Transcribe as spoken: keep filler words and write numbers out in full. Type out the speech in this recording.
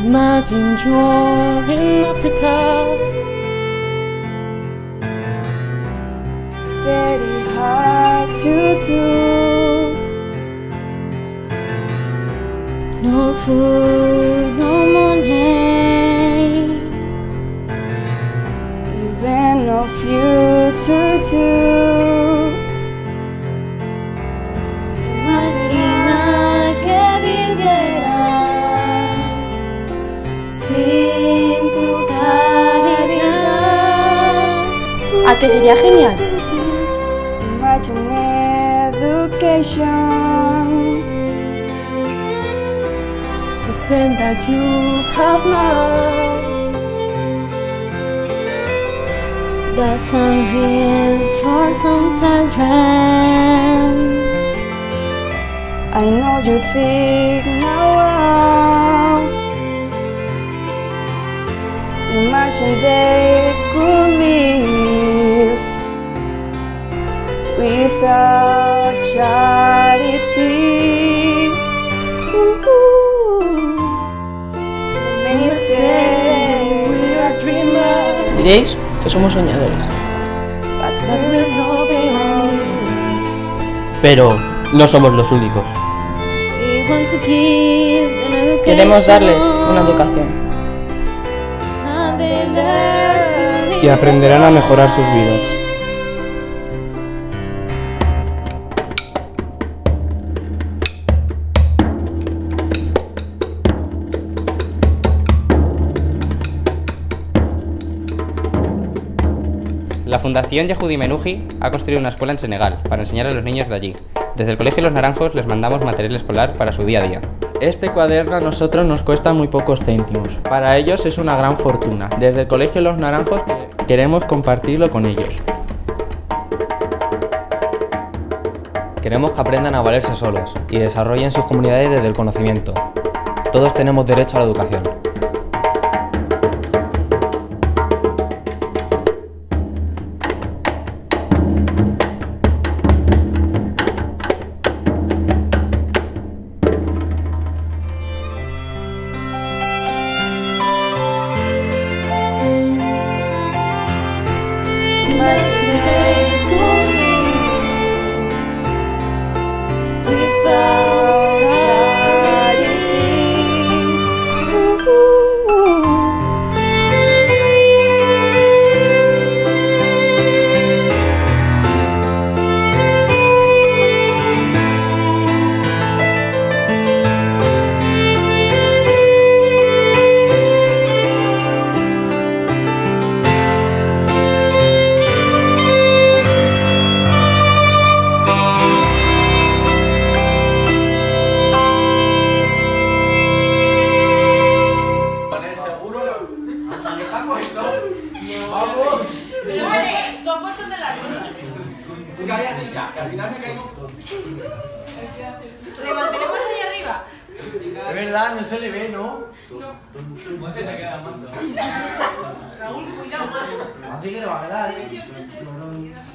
Imagine you're in Africa. It's very hard to do. No food, no money, Even no future to imagina que viviera sin tu caridad. ¿A que sería genial? imagine education. The same that you have now. That's something for some children. I know you think now. Imagine they could live without charity. May say we are dreamers, Diréis que somos soñadores, but we're not the only pero no somos los únicos. We want to give an education. Queremos darles una educación And they learn to que aprenderán a mejorar sus vidas. La Fundación Yehudi Menuhi ha construido una escuela en Senegal para enseñar a los niños de allí. Desde el Colegio Los Naranjos les mandamos material escolar para su día a día. Este cuaderno a nosotros nos cuesta muy pocos céntimos. Para ellos es una gran fortuna. Desde el Colegio Los Naranjos queremos compartirlo con ellos. Queremos que aprendan a valerse solos y desarrollen sus comunidades desde el conocimiento. Todos tenemos derecho a la educación. Imagine they could live without ¡Vamos! Pero vale, tú apuestas de las ruedas. Cállate ya, que al final me caigo. ¿Le mantenemos ahí arriba? Es verdad, no se le ve, ¿no? No. ¿Cómo se te queda, macho? Raúl, cuidado, macho. Así que le va a quedar, ¿eh?